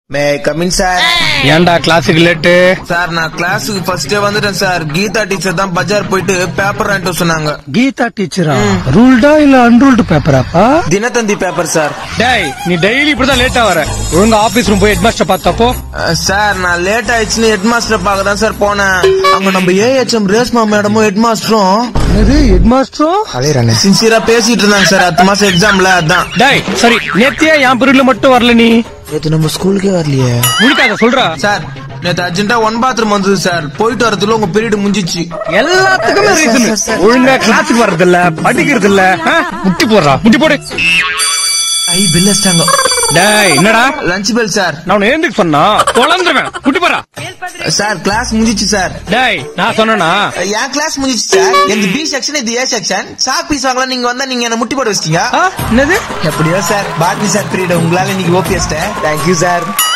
May I come in, sir? ஏண்டா கிளாஸுக்கு late? Sir நான் கிளாஸுக்கு ஃபர்ஸ்டே வந்துட்டேன் சார். கீதா டீச்சர் தான் பஜார் போயிட்டு பேப்பர் வாங்கிட்டு சொன்னாங்க. கீதா டீச்சரா? ரூல்டா இல்ல அன்ரூல்டு பேப்பராப்பா? Dinathanthi paper sir. டேய் நீ டெய்லி இப்படிதான் லேட்டா வர. ஒழுங்கா ஆபீஸ் ரூம் போய் ஹெட் மாஸ்டர் பார்த்தப்போ? சார் நான் லேட் ஆயிடுச்சுன்னு ஹெட் மாஸ்டர் பார்க்க தான் சார் போனேன். அங்க நம்ம ஏஎச்எம் ரேஸ்மா மேடமும் ஹெட் மாஸ்டரும் ஹெட் மாஸ்டரும் சின்சியரா பேசிட்டு இருந்தாங்க சார். அடுத்த மாசம் எக்ஸாம்ல அதான். டேய் சரி நேத்தியே என் பீரியட்ல மட்டும் வரல நீ? நேத்து நம்ம ஸ்கூலுக்கே வரலையே. உனக்காக சொல்றா சார். நேத்து அர்ஜென்ட்டா 1 பாத்ரூம் வந்தது சார். போயிட்டு வரதுல உங்க பீரியட் முடிஞ்சிச்சு. எல்லாத்துக்குமே ரீசன். ஒழுங்கா கிளாஸுக்கு வர்றது இல்ல, படிக்கிறது இல்ல. முட்டி போடுறா, முட்டி போடு. ஐ பில் அடிச்சாங்க. டேய் என்னடா? Lunch bell sir. நான் ஏந்துக்கு சொன்னா தொலைந்துருவேன். முட்டி போடுறா. சார் கிளாஸ் முடிஞ்சிச்சு சார். டேய் நான் சொன்னேனா? என் கிளாஸ் முடிஞ்சிச்சு சார். இந்த பி செக்ஷன் இது ஏ செக்ஷன். சாக் பீஸ் வாங்கலாம் நீங்க வந்தா நீங்க என்ன முட்டி போட வச்சிட்டீங்க. என்னது? எப்படியோ சார் பாட்னி சார் பீரியட் உங்களால இன்னைக்கு ஓபிஎஸ்ட. Thank you sir.